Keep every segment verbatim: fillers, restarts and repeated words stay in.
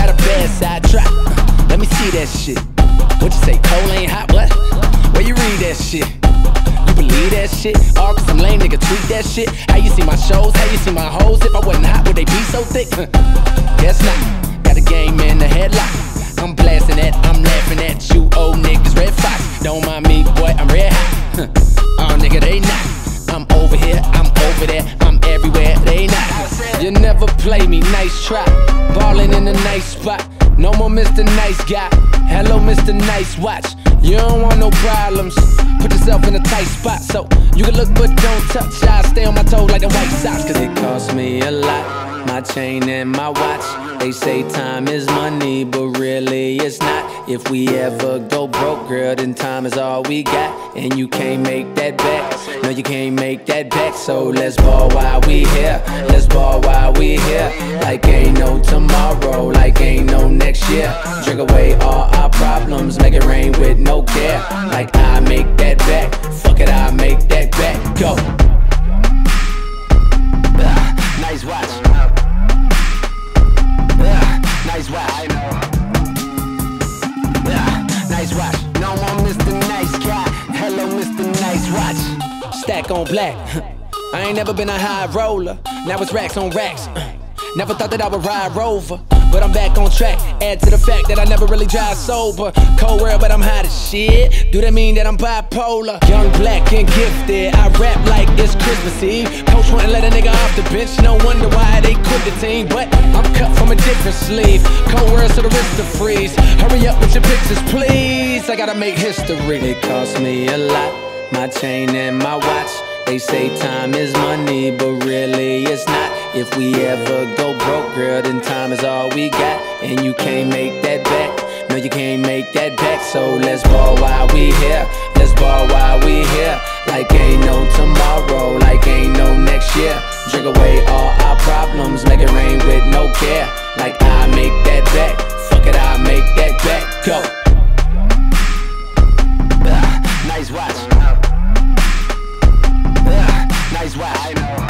got a bad side trap. Let me see that shit. What you say, cold ain't hot, what? Where you read that shit? You believe that shit? All cause some lame nigga tweet that shit. How you see my shows, how you see my hoes? If I wasn't hot, would they be so thick? Guess not, got a game in the headlock. I'm blasting that, I'm laughing at you old niggas, Red Fox. Don't mind me, boy, I'm red hot. Oh nigga, they not. I'm over here, I'm over there, I'm everywhere, they not. You never play me, nice try. Ballin' in a nice spot. No more Mister Nice Guy. Hello, Mister Nice Watch. You don't want no problems. Put yourself in a tight spot so you can look but don't touch. I stay on my toes like a white sox. Cause it costs me a lot. My chain and my watch. They say time is money, but really it's not. If we ever go broke, girl, then time is all we got. And you can't make that back. No, you can't make that back. So let's ball while we here. Let's ball while we here. Like ain't no tomorrow, like ain't no next year. Drink away all our problems, make it rain with no care. Like I make that back. Fuck it, I make that back. Go. Uh, nice watch. Uh, nice watch. I know. Uh, nice watch. No more Mister Nice Guy. Hello, Mister Nice Watch. Stack on black. I ain't never been a high roller. Now it's racks on racks. Never thought that I would ride Rover, but I'm back on track. Add to the fact that I never really drive sober. Cold world, but I'm hot as shit. Do that mean that I'm bipolar? Young, black, and gifted. I rap like it's Christmas Eve. Coach wouldn't let a nigga off the bench. No wonder why they quit the team. But I'm cut from a different sleeve. Cold world, so the wrist to freeze. Hurry up with your pictures, please. I gotta make history. It cost me a lot. My chain and my watch. They say time is money, but really it's not. If we ever go broke, girl, then time is all we got. And you can't make that back. No, you can't make that back. So let's ball while we here. Let's ball while we here. Like ain't no tomorrow, like ain't no next year. Drink away all our problems, make it rain with no care. Like I make that back. Fuck it, I make that back. Go. Uh, nice watch. Nice watch. I know.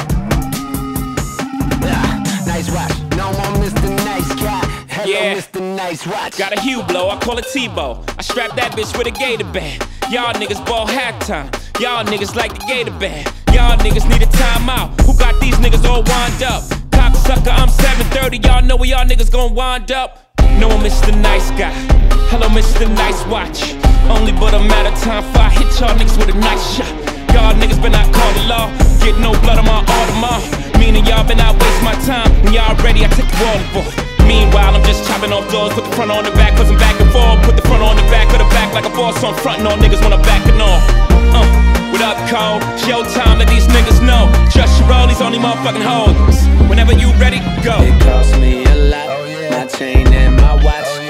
Yeah, nice watch. No more Mister Nice Guy. Hello, yeah. Mister Nice Watch. Got a Hugh blow, I call it Tebow. I strap that bitch with a gator band. Y'all niggas ball halftime. Y'all niggas like the gator band. Y'all niggas need a timeout. Who got these niggas all wind up? Cocksucker, I'm seven thirty. Y'all know where y'all niggas gon' wind up. No one Mister Nice Guy. Hello, Mister Nice Watch. Only but a matter of time before I hit y'all niggas with a nice shot. Y'all niggas been out call the law. Get no blood on my Audemars. Meaning y'all been out waste my time. When y'all ready, I take the water for. Meanwhile, I'm just chopping off doors. Put the front on the back, cause I'm back and forth. Put the front on the back of the back like a boss. So I'm frontin' on niggas when I'm backing off. Uh, what up, Cole? Showtime, let these niggas know. Trust your roll, these only motherfucking hoes. Whenever you ready, go. It cost me a lot. My chain and my watch.